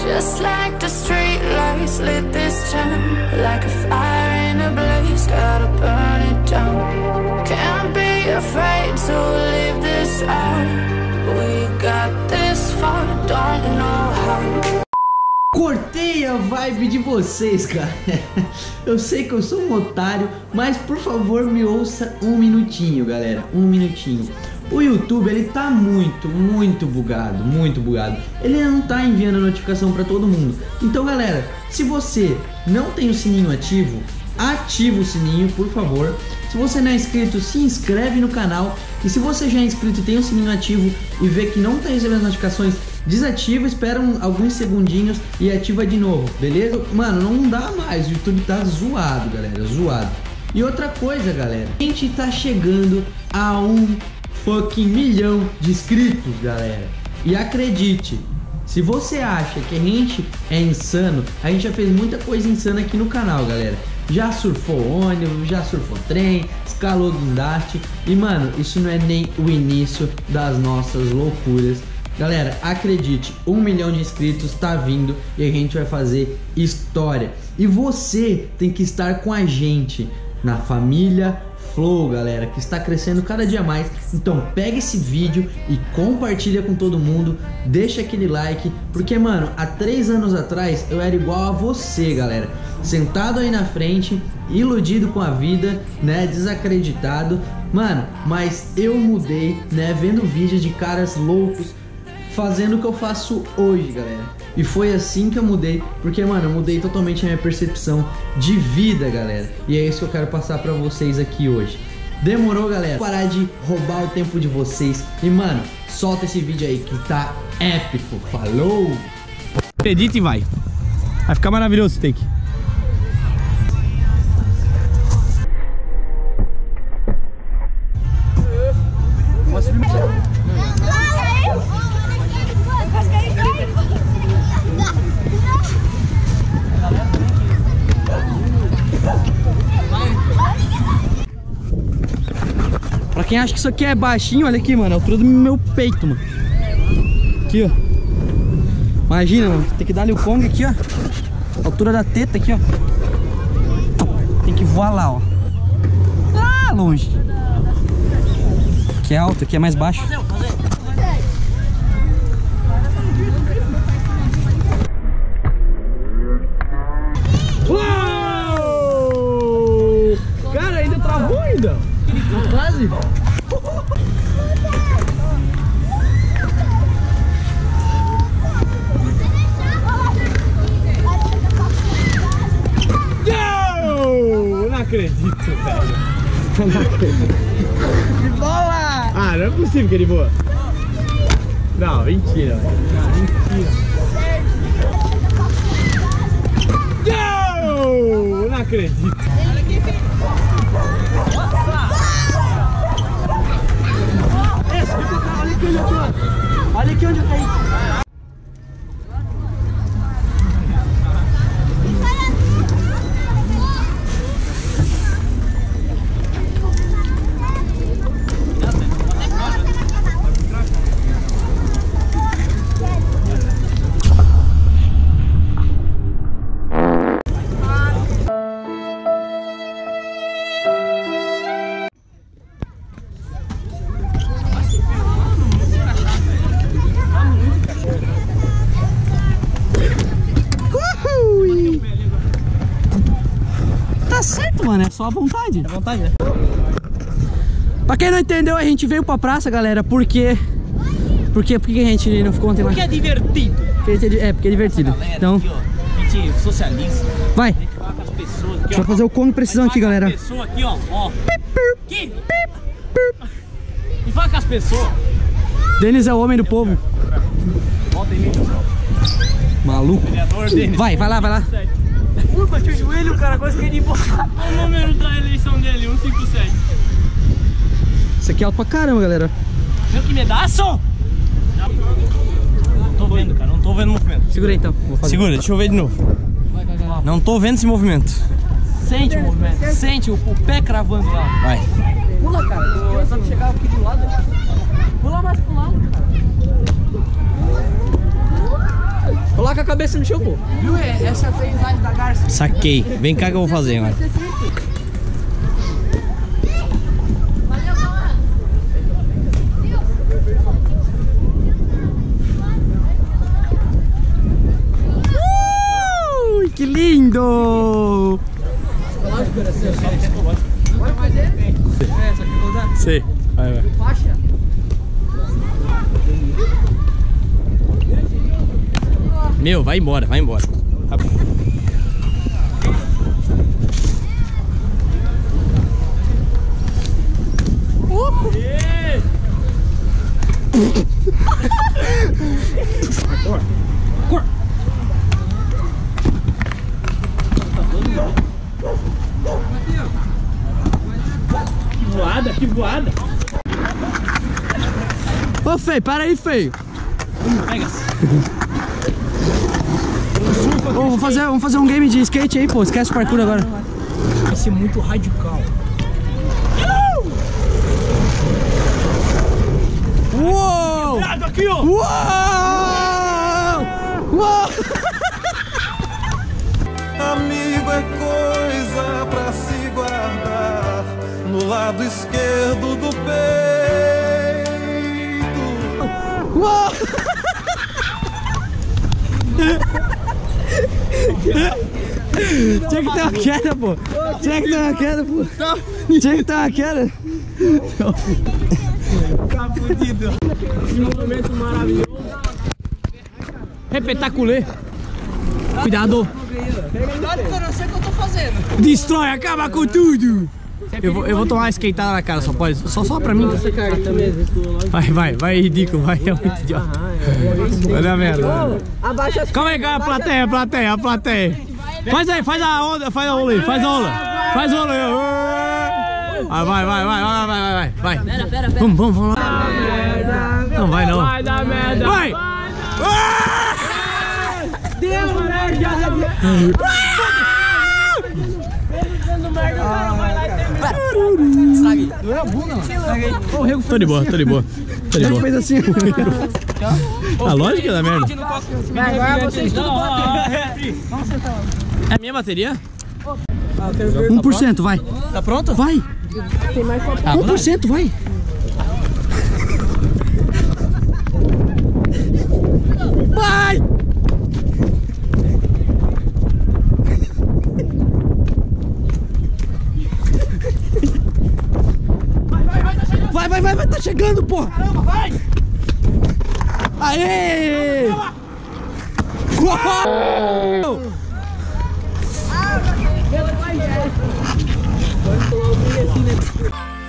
Just like the street lights lit this town, like a fire in a blaze, gotta burn it down. Can't be afraid to leave this out. We got this far, don't know how. Cortei a vibe de vocês, cara. Eu sei que eu sou um otário, mas por favor me ouça um minutinho, galera. Um minutinho. O YouTube, ele tá muito bugado, muito bugado. Ele não tá enviando notificação pra todo mundo. Então, galera, se você não tem o sininho ativo, ativa o sininho, por favor. Se você não é inscrito, se inscreve no canal. E se você já é inscrito e tem o sininho ativo e vê que não tá recebendo notificações, desativa, espera alguns segundinhos e ativa de novo, beleza? Mano, não dá mais, o YouTube tá zoado, galera, zoado. E outra coisa, galera, a gente tá chegando a 1 fucking milhão de inscritos, galera. E acredite, se você acha que a gente é insano, a gente já fez muita coisa insana aqui no canal, galera. Já surfou ônibus, já surfou trem, escalou guindaste. E mano, isso não é nem o início das nossas loucuras. Galera, acredite, 1 milhão de inscritos tá vindo e a gente vai fazer história. E você tem que estar com a gente na família Flow, galera, que está crescendo cada dia mais. Então pega esse vídeo e compartilha com todo mundo, deixa aquele like, porque mano, há 3 anos atrás eu era igual a você, galera, sentado aí na frente, iludido com a vida, né, desacreditado, mano, mas eu mudei, né, vendo vídeos de caras loucos fazendo o que eu faço hoje, galera. E foi assim que eu mudei, porque, mano, eu mudei totalmente a minha percepção de vida, galera. E é isso que eu quero passar pra vocês aqui hoje. Demorou, galera? Vou parar de roubar o tempo de vocês. E, mano, solta esse vídeo aí que tá épico. Falou! Acredita e vai. Vai ficar maravilhoso esse take. Pra quem acha que isso aqui é baixinho, olha aqui, mano, a altura do meu peito, mano. Aqui, ó. Imagina, mano, tem que dar ali o Kong aqui, ó. A altura da teta aqui, ó. Tem que voar lá, ó. Lá longe. Aqui é alto, aqui é mais baixo. Uou! Cara, ainda travou ainda. Quase. Eu não acredito, velho. Eu não acredito. De boa! Ah, não é possível que ele voa. Não, mentira, velho. Mentira. Eu não acredito. Olha aqui onde eu caí. Mano, é só a vontade. É vontade, né? Pra quem não entendeu, a gente veio pra praça, galera, porque a gente não ficou ontem lá? Porque é divertido. Porque é divertido. Galera, então, aqui, ó, a gente socializa. Vai. A gente fala com as pessoas aqui, ó. Vai fazer o Kong precisão aqui, galera. Pessoa aqui, ó. Aqui. E fala com as pessoas. Denis é o homem do povo. Volta aí, pessoal. Maluco. Vereador Denis. Vai lá, vai lá. Bati o joelho, cara, quase que ele botar. Olha o número da eleição dele, 157. Isso aqui é alto pra caramba, galera. Viu que medaço? Não tô vendo, cara, não tô vendo o movimento. Segura aí, então. Vou fazer. Segura, deixa eu ver de novo. Não tô vendo esse movimento. Sente o movimento. Sente o pé cravando lá. Vai. Pula, cara. Só que chegar aqui do lado. Pula mais pro lado, cara. falar que a cabeça mexeu, pô. Viu? Essa é a treinagem da garça. Saquei. Vem cá que eu vou fazer agora. Que lindo! Vai fazer? Essa aqui vou dar. Sei. Vai. Faixa? Meu, vai embora, vai embora. Tá bom. Que voada! Ô, feio, para aí, feio. Pega. Ô, vamos fazer um game de skate aí, pô. Esquece o parkour agora. Vai ser muito radical. Uou! Aqui, ó! Uou! Uou! Amigo é coisa pra se guardar no lado esquerdo do peito. Uou! Tinha que ter uma queda, pô. Tinha que ter uma queda, pô. Tinha que ter uma queda. Tá fudido. Que momento maravilhoso. Repetaculê. Cuidado. Cuidado que eu não sei o que eu tô fazendo. Destrói, acaba com tudo. Eu vou tomar uma skateada na cara, só pode. Só pra mim. Vai, ridículo, vai. É muito idiota. Olha a merda. Calma aí, cara, a plateia. Faz aí, faz a onda aí, faz a onda. Faz a onda aí. Vai. Pera. Vamos lá. Não vai não. Vai dar merda. Vai! Deu merda. Tô de boa. Fez assim. A lógica da merda. Vai, vocês tudo bater. É a minha bateria? 1%, vai. Tá pronto? Vai. 1%, vai. Vai! Vai, tá chegando, porra! Caramba, vai! Aê! Uou! Vai,